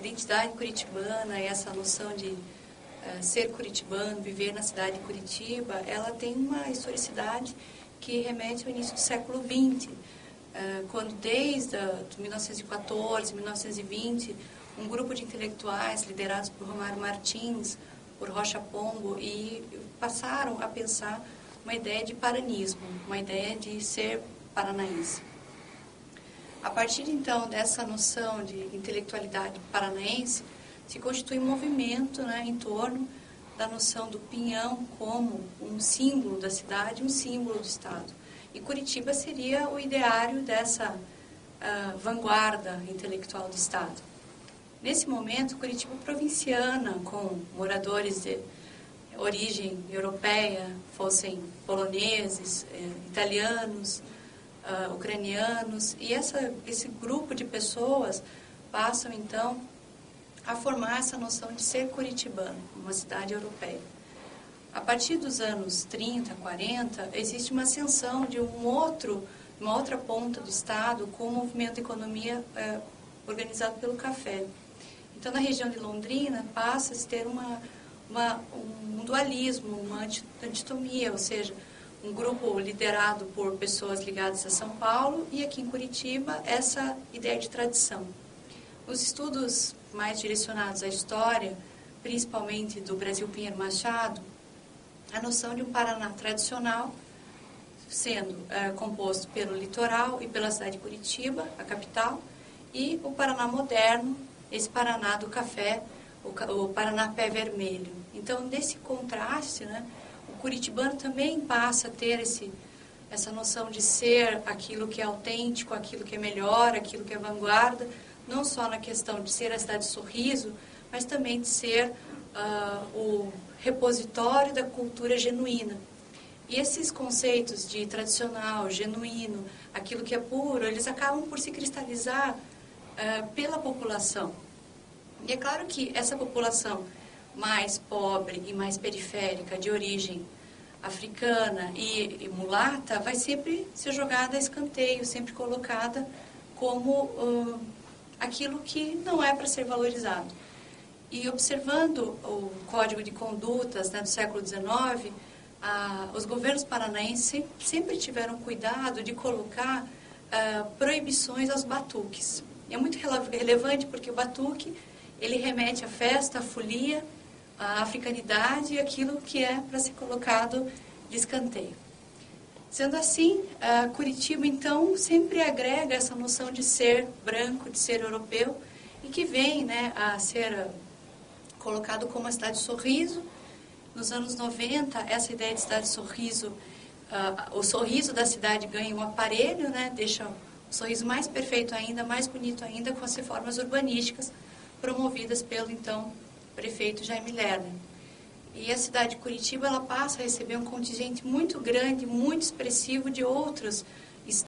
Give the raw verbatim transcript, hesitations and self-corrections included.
identidade curitibana e essa noção de uh, ser curitibano, viver na cidade de Curitiba, ela tem uma historicidade que remete ao início do século vinte, uh, quando desde uh, mil novecentos e quatorze, mil novecentos e vinte, um grupo de intelectuais liderados por Romário Martins, por Rocha Pombo, e passaram a pensar uma ideia de paranismo, uma ideia de ser paranaense. A partir, então, dessa noção de intelectualidade paranaense, se constitui um movimento, né, em torno da noção do pinhão como um símbolo da cidade, um símbolo do Estado. E Curitiba seria o ideário dessa uh, vanguarda intelectual do Estado. Nesse momento, Curitiba provinciana, com moradores de origem europeia, fossem poloneses, eh, italianos, Uh, ucranianos, e essa, esse grupo de pessoas passam, então, a formar essa noção de ser curitibano, uma cidade europeia. A partir dos anos trinta, quarenta, existe uma ascensão de um outro, uma outra ponta do Estado com o movimento de economia uh, organizado pelo café. Então, na região de Londrina, passa a se ter uma, uma, um dualismo, uma antitomia, ou seja, um grupo liderado por pessoas ligadas a São Paulo, e aqui em Curitiba, essa ideia de tradição. Os estudos mais direcionados à história, principalmente do Brasil Pinheiro Machado, a noção de um Paraná tradicional, sendo é, composto pelo litoral e pela cidade de Curitiba, a capital, e o Paraná moderno, esse Paraná do café, o, o Paraná pé vermelho. Então, nesse contraste, né, o curitibano também passa a ter esse, essa noção de ser aquilo que é autêntico, aquilo que é melhor, aquilo que é vanguarda, não só na questão de ser a cidade de sorriso, mas também de ser uh, o repositório da cultura genuína. E esses conceitos de tradicional, genuíno, aquilo que é puro, eles acabam por se cristalizar uh, pela população. E é claro que essa população mais pobre e mais periférica, de origem africana e, e mulata, vai sempre ser jogada a escanteio, sempre colocada como uh, aquilo que não é para ser valorizado. E observando o Código de Condutas, né, do século dezenove, ah, os governos paranaenses sempre tiveram cuidado de colocar ah, proibições aos batuques. E é muito relevante porque o batuque ele remete à festa, à folia, à africanidade e aquilo que é para ser colocado de escanteio. Sendo assim, uh, Curitiba, então, sempre agrega essa noção de ser branco, de ser europeu, e que vem, né, a ser uh, colocado como a cidade de sorriso. Nos anos noventa, essa ideia de cidade de sorriso, uh, o sorriso da cidade ganha um aparelho, né, deixa o sorriso mais perfeito ainda, mais bonito ainda, com as reformas urbanísticas promovidas pelo, então, prefeito Jaime Lerner. E a cidade de Curitiba ela passa a receber um contingente muito grande, muito expressivo de outros